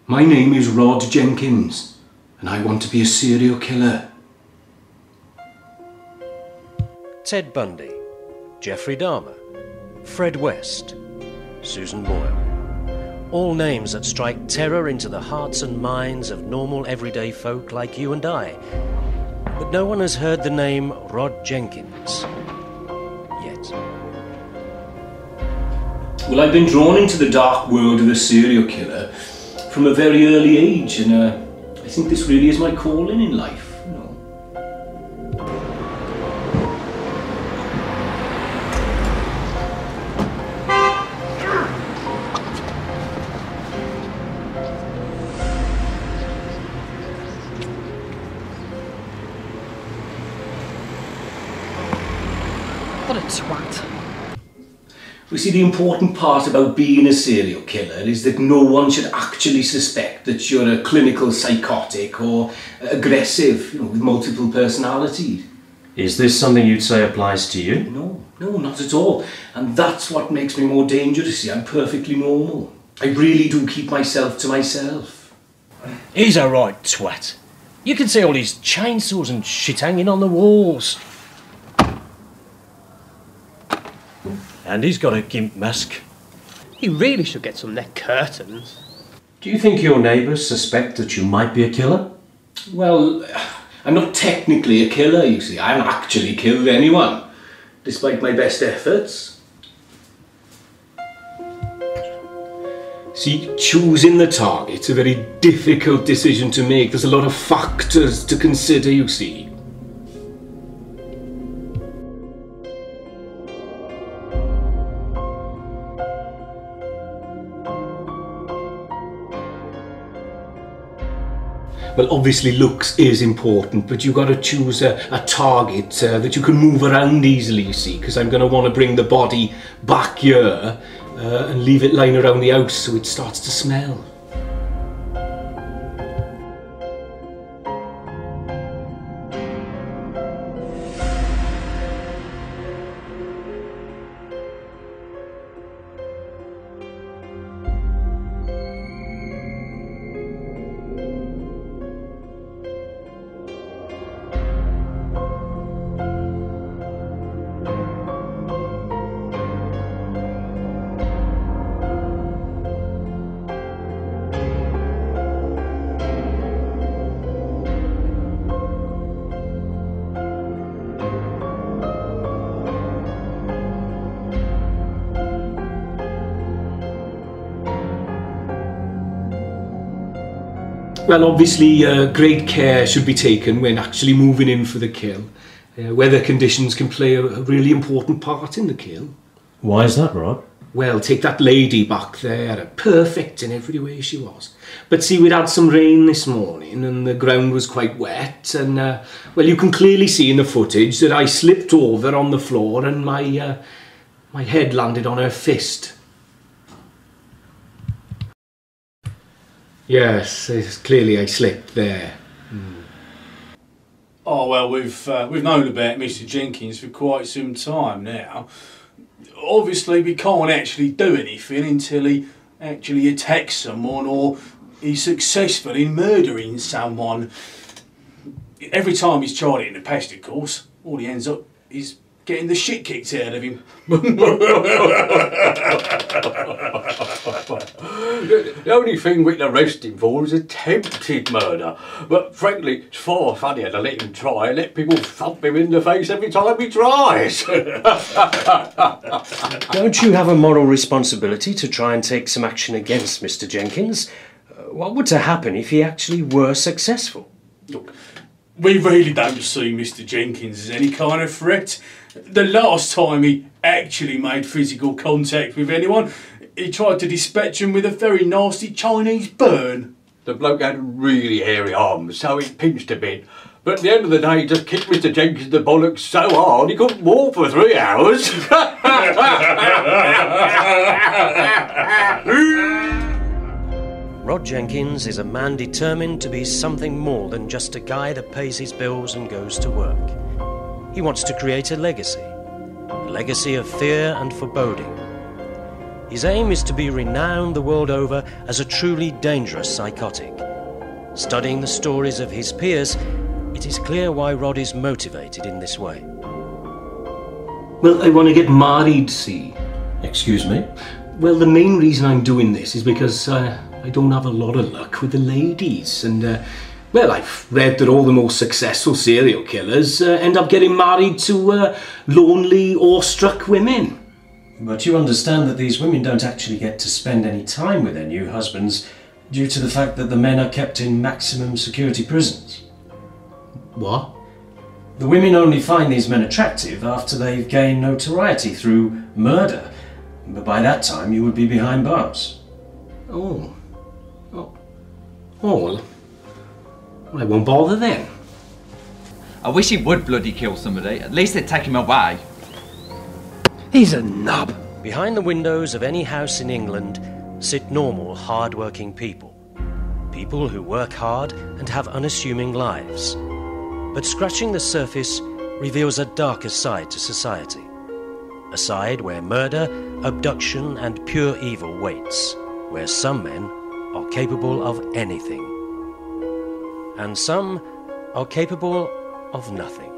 My name is Rod Jenkins, and I want to be a serial killer. Ted Bundy, Jeffrey Dahmer, Fred West, Susan Boyle. All names that strike terror into the hearts and minds of normal everyday folk like you and I. But no one has heard the name Rod Jenkins yet. Well, I've been drawn into the dark world of a serial killer from a very early age, and I think this really is my calling in life. What a twat. We see, the important part about being a serial killer is that no one should actually suspect that you're a clinical psychotic or aggressive, with multiple personalities. Is this something you'd say applies to you? No, not at all. And that's what makes me more dangerous. See, I'm perfectly normal. I really do keep myself to myself. He's a right twat. You can see all his chainsaws and shit hanging on the walls. And he's got a gimp mask. He really should get some neck curtains. Do you think your neighbours suspect that you might be a killer? Well, I'm not technically a killer, you see. I haven't actually killed anyone, despite my best efforts. See, choosing the target's a very difficult decision to make. There's a lot of factors to consider, you see. Well, obviously looks is important, but you've got to choose a target that you can move around easily, you see, because I'm going to want to bring the body back here and leave it lying around the house so it starts to smell. Well, obviously, great care should be taken when actually moving in for the kill. Weather conditions can play a really important part in the kill. Why is that, Rod? Well, take that lady back there, perfect in every way she was. But see, we'd had some rain this morning and the ground was quite wet, and well, you can clearly see in the footage that I slipped over on the floor and my head landed on her fist. Yes, clearly I slipped there. Oh well, we've known about Mr. Jenkins for quite some time now. Obviously, we can't actually do anything until he actually attacks someone or he's successful in murdering someone. Every time he's tried it in the past, of course, all he ends up is getting the shit kicked out of him. The only thing we can arrest him for is attempted murder. But frankly, it's far funnier to let him try and let people thump him in the face every time he tries. Don't you have a moral responsibility to try and take some action against Mr. Jenkins? What would happen if he actually were successful? Look, we really don't see Mr. Jenkins as any kind of threat. The last time he actually made physical contact with anyone, he tried to dispatch him with a very nasty Chinese burn. The bloke had really hairy arms, so he pinched a bit. But at the end of the day, he just kicked Mr. Jenkins in the bollocks so hard he couldn't walk for 3 hours. Rod Jenkins is a man determined to be something more than just a guy that pays his bills and goes to work. He wants to create a legacy of fear and foreboding. His aim is to be renowned the world over as a truly dangerous psychotic. Studying the stories of his peers, it is clear why Rod is motivated in this way. Well, I want to get married, see. Excuse me? Well, the main reason I'm doing this is because I don't have a lot of luck with the ladies. And, well, I've read that all the most successful serial killers end up getting married to lonely, awestruck women. But you understand that these women don't actually get to spend any time with their new husbands due to the fact that the men are kept in maximum security prisons. What? The women only find these men attractive after they've gained notoriety through murder. But by that time you would be behind bars. Oh, well, I won't bother then. I wish he would bloody kill somebody. At least they'd take him away. He's a knob. Behind the windows of any house in England sit normal, hard-working people. People who work hard and have unassuming lives. But scratching the surface reveals a darker side to society. A side where murder, abduction and pure evil waits. Where some men are capable of anything. And some are capable of nothing.